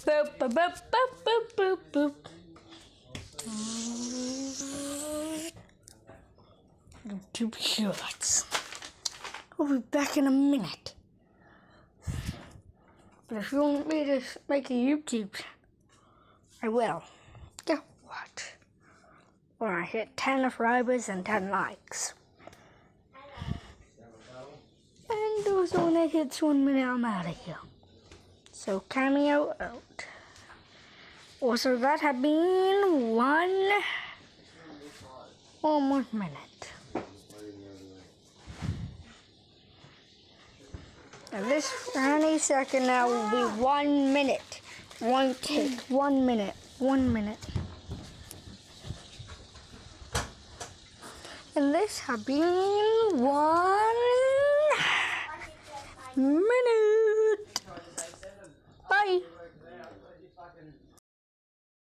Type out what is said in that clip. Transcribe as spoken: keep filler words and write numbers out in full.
Boop, boop, boop, boop, boop, boop, boop. YouTube Shorts. We'll be back in a minute. But if you want me to make a YouTube, I will. Guess what? When I hit ten subscribers and ten likes. And also when it hits one minute, I'm out of here. So cameo out. Also, that had been one, one more minute. And this any second now will be one minute. One take, one minute, one minute. And this had been one minute.